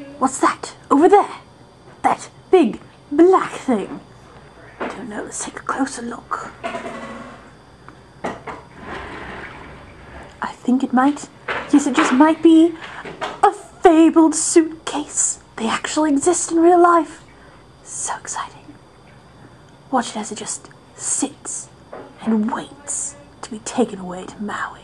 What's that? Over there? That big black thing. I don't know, let's take a closer look. I think it might, yes, it just might be a fabled suitcase. They actually exist in real life. So exciting. Watch it as it just sits and waits to be taken away to Maui.